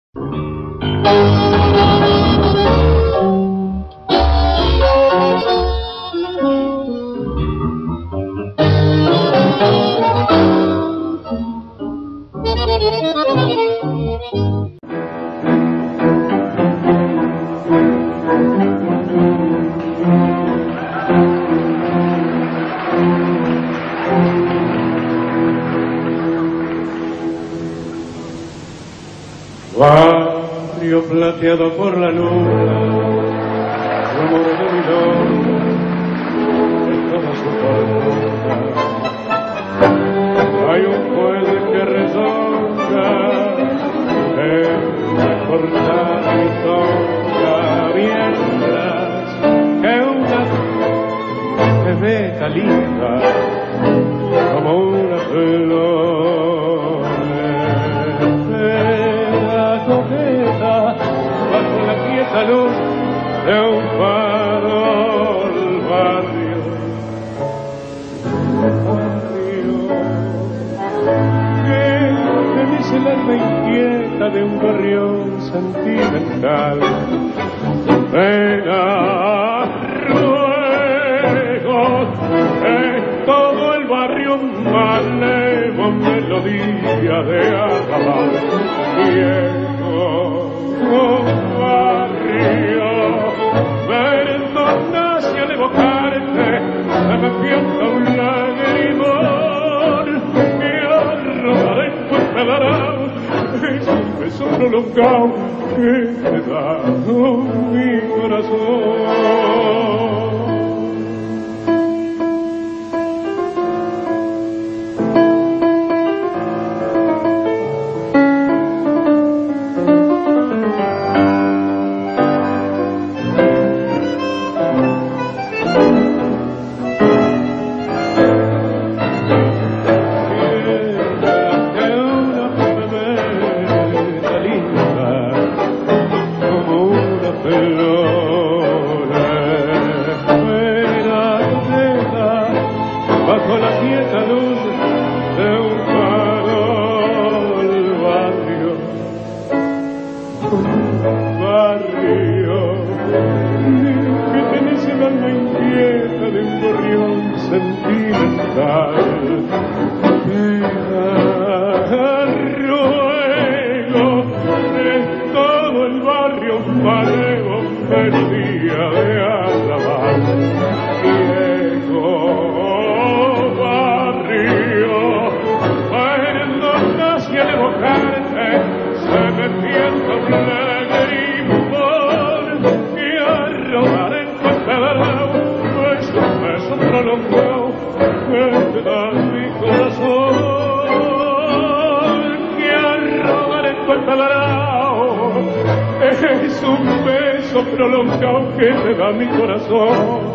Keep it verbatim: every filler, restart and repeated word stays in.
Barrio plateado por la luna, su amor de mi dolor es toda su fortuna. Hay un puente que rezonga en la cortada y toca, mientras que una bebeta linda como una flor bajo la quieta luz de un farol. Barrio, barrio, que me dice el alma inquieta de un gorrión sentimental. Venga, ruego, es todo el barrio malevo, melodía de arrabal viejo. Oh, barrio, perdona si al evocarte se me pianta un lagrimón que arrojaré en tu pedarao. Es un beso prolongado que te da mi corazón. Bajo la quieta luz de un farol. Barrio, barrio, que tenés el alma inquieta de un gorrión sentimental. Ruego, es todo el barrio un malevo, melodía de arrabal viejo. Se me piensa un lagrimón que arrojar en tu pedarao. Es un beso prolongado que te da mi corazón, que arrojar en tu pedarao. Es un beso prolongado que te da mi corazón.